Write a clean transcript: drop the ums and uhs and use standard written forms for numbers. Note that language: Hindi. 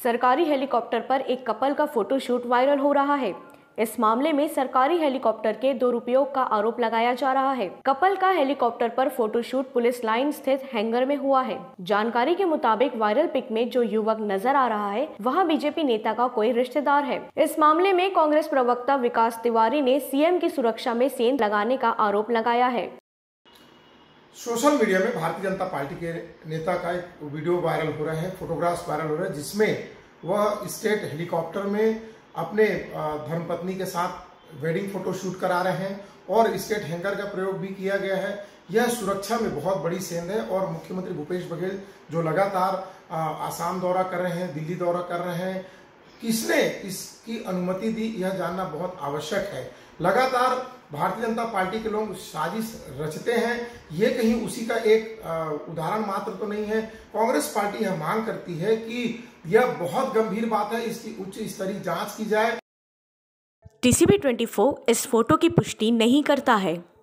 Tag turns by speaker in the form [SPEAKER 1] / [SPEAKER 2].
[SPEAKER 1] सरकारी हेलीकॉप्टर पर एक कपल का फोटोशूट वायरल हो रहा है। इस मामले में सरकारी हेलीकॉप्टर के दुरुपयोग का आरोप लगाया जा रहा है। कपल का हेलीकॉप्टर पर फोटोशूट पुलिस लाइन स्थित हैंगर में हुआ है। जानकारी के मुताबिक वायरल पिक में जो युवक नजर आ रहा है वह बीजेपी नेता का कोई रिश्तेदार है। इस मामले में कांग्रेस प्रवक्ता विकास तिवारी ने सीएम की सुरक्षा में सेंध लगाने का आरोप लगाया है।
[SPEAKER 2] सोशल मीडिया में भारतीय जनता पार्टी के नेता का एक वीडियो वायरल हो रहा है, फोटोग्राफ्स वायरल हो रहे हैं, जिसमें वह स्टेट हेलीकॉप्टर में अपने धर्मपत्नी के साथ वेडिंग फोटो शूट करा रहे हैं और स्टेट हैंगर का प्रयोग भी किया गया है। यह सुरक्षा में बहुत बड़ी सेंध है और मुख्यमंत्री भूपेश बघेल जो लगातार आसाम दौरा कर रहे हैं, दिल्ली दौरा कर रहे हैं, किसने इसकी अनुमति दी यह जानना बहुत आवश्यक है। लगातार भारतीय जनता पार्टी के लोग साजिश रचते हैं, ये कहीं उसी का एक उदाहरण मात्र तो नहीं है। कांग्रेस पार्टी यह मांग करती है कि यह बहुत गंभीर बात है, इसकी उच्च स्तरीय जांच की जाए।
[SPEAKER 1] TCP24 इस फोटो की पुष्टि नहीं करता है।